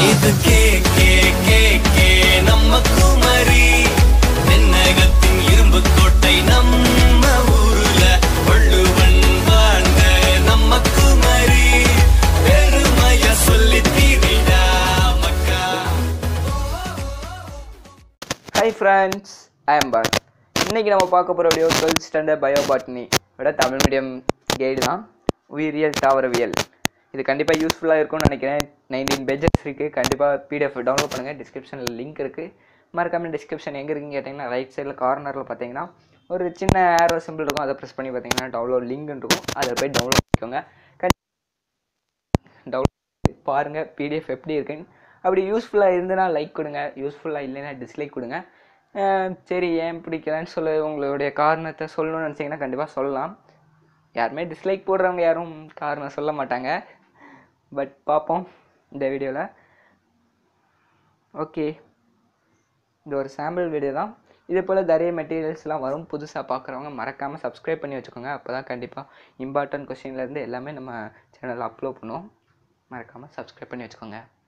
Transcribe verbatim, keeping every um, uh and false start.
இது K K K K நம்ம குமரி தென்னகத்தின் இரும்பு கோட்டை நம்ம ஊருல வள்ளுவன் வாழ்ந்த நம்ம குமரி பெருமைய சொல்லி தீரிடா மக்கா. ஹாய் ஃப்ரெண்ட்ஸ், ஐ எம் பாட். இன்றைக்கி நம்ம பார்க்க போகிற video twelfth standard bio botany விட தமிழ் மீடியம் கைடு தான். உயிரியல் தாவரவியல். இது கண்டிப்பாக யூஸ்ஃபுல்லாக இருக்கும்னு நினைக்கிறேன். நைன்டீன் பேஜஸ் இருக்குது. கண்டிப்பாக பிடிஎஃப் டவுன்லோட் பண்ணுங்கள். டிஸ்கிரிப்ஷனில் லிங்க் இருக்குது. மறக்காமல் டிஸ்கிரிப்ஷன் எங்கே இருக்குன்னு கேட்டிங்கன்னா ரைட் சைடில் கார்னரில் பார்த்தீங்கன்னா ஒரு சின்ன ஏரோ சிம்பிள் இருக்கும். அதை ப்ரெஸ் பண்ணி பார்த்தீங்கன்னா டவுன்லோட் லிங்க் இருக்கும். அதில் போய் டவுன்லோட் பண்ணிக்கோங்க. டவுன்லோட் பாருங்கள் பிடிஎஃப் எப்படி இருக்குன்னு. அப்படி யூஸ்ஃபுல்லாக இருந்ததுன்னா லைக் கொடுங்க, யூஸ்ஃபுல்லாக இல்லைன்னா டிஸ்லைக் கொடுங்க. சரி, ஏன் பிடிக்கலன்னு சொல்ல உங்களுடைய காரணத்தை சொல்லணும்னு நினச்சிங்கன்னா கண்டிப்பாக சொல்லலாம். யாருமே டிஸ்லைக் போடுறவங்க யாரும் காரணம் சொல்ல மாட்டாங்க. பட் பார்ப்போம் இந்த வீடியோவில். ஓகே, இது ஒரு சாம்பிள் வீடியோ தான். இதே போல் நிறைய மெட்டீரியல்ஸ்லாம் வரும். புதுசாக பார்க்குறவங்க மறக்காமல் சப்ஸ்கிரைப் பண்ணி வச்சுக்கோங்க. அப்போ தான் கண்டிப்பாக இம்பார்ட்டன்ட் கொஸ்டின்லேருந்து எல்லாமே நம்ம சேனலில் அப்லோட் பண்ணுவோம். மறக்காமல் சப்ஸ்கிரைப் பண்ணி வச்சுக்கோங்க.